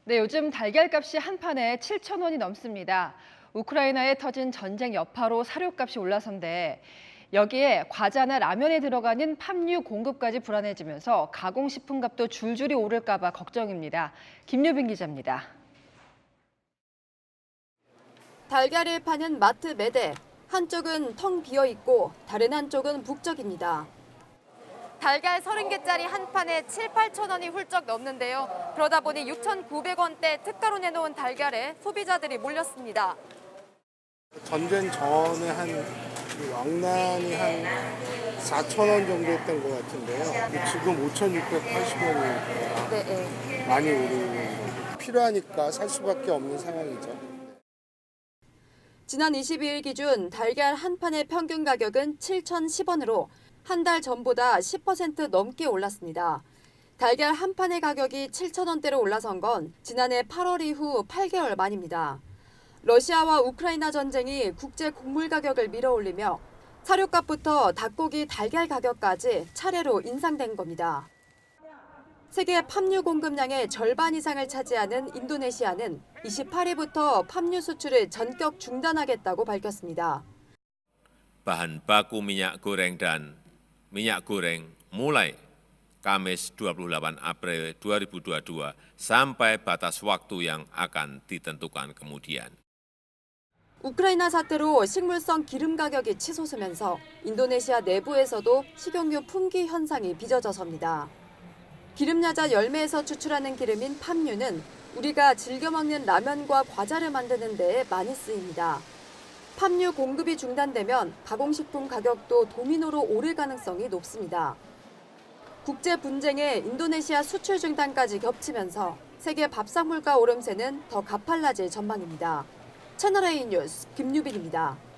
네, 요즘 달걀값이 한 판에 7,000원이 넘습니다. 우크라이나에 터진 전쟁 여파로 사료값이 올라선데 여기에 과자나 라면에 들어가는 팜유 공급까지 불안해지면서 가공식품 값도 줄줄이 오를까 봐 걱정입니다. 김유빈 기자입니다. 달걀을 파는 마트 매대. 한쪽은 텅 비어 있고 다른 한쪽은 북적입니다. 달걀 30개짜리 한 판에 7, 8천 원이 훌쩍 넘는데요. 그러다 보니 6,900원대 특가로 내놓은 달걀에 소비자들이 몰렸습니다. 전쟁 전에 왕란이 한 4,000원 정도 했던 것 같은데요. 지금 5,680원이니까 네. 많이 오르는 필요하니까 살 수밖에 없는 상황이죠. 지난 22일 기준 달걀 한 판의 평균 가격은 7,010원으로 한 달 전보다 10% 넘게 올랐습니다. 달걀 한 판의 가격이 7,000원대로 올라선 건 지난해 8월 이후 8개월 만입니다. 러시아와 우크라이나 전쟁이 국제 곡물 가격을 밀어올리며 사료값부터 닭고기, 달걀 가격까지 차례로 인상된 겁니다. 세계 팜유 공급량의 절반 이상을 차지하는 인도네시아는 28일부터 팜유 수출을 전격 중단하겠다고 밝혔습니다. Bahan baku minyak goreng dan minyak goreng mulai Kamis 28 April 2022 sampai batas waktu yang akan ditentukan kemudian. 우크라이나 사태로 식물성 기름 가격이 치솟으면서 인도네시아 내부에서도 식용유 품귀 현상이 빚어져섭니다. 기름야자 열매에서 추출하는 기름인 팜유는 우리가 즐겨 먹는 라면과 과자를 만드는 데에 많이 쓰입니다. 팜유 공급이 중단되면 가공식품 가격도 도미노로 오를 가능성이 높습니다. 국제 분쟁에 인도네시아 수출 중단까지 겹치면서 세계 밥상 물가 오름세는 더 가팔라질 전망입니다. 채널A 뉴스 김유빈입니다.